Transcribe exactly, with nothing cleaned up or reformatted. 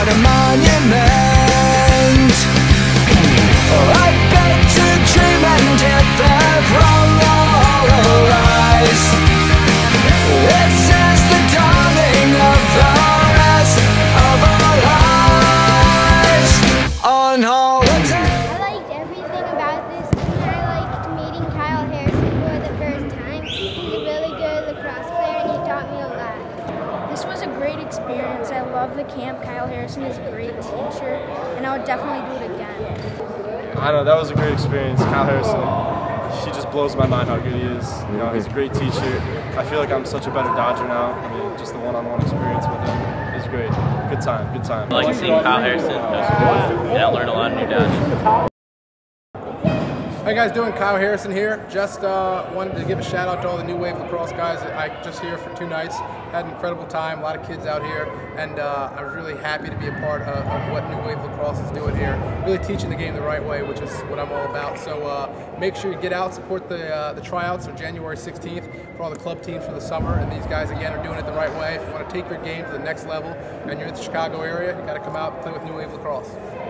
on a monument. I beg to dream, and if they're wrong, all arise. This is the dawning of the rest of our lives on holiday. I liked everything about this, and I liked meeting Kyle Harrison for the first time. He's a really good lacrosse player, and he taught me a lot. This was a great experience. I love the camp. Kyle Harrison is a great teacher, and I would definitely do it again. I don't know, that was a great experience. Kyle Harrison, he just blows my mind how good he is. You know, he's a great teacher. I feel like I'm such a better Dodger now. I mean, just the one-on-one experience with him is great. Good time, good time. I like seeing Kyle Harrison. It was cool. Yeah, I learned a lot of new Dodgers. How you guys doing? Kyle Harrison here. Just uh, wanted to give a shout out to all the New Wave Lacrosse guys. I just here for two nights. Had an incredible time. A lot of kids out here, and uh, I was really happy to be a part of, of what New Wave Lacrosse is doing here. Really teaching the game the right way, which is what I'm all about. So uh, make sure you get out, support the uh, the tryouts on January sixteenth for all the club teams for the summer. And these guys again are doing it the right way. If you want to take your game to the next level and you're in the Chicago area, you got to come out and play with New Wave Lacrosse.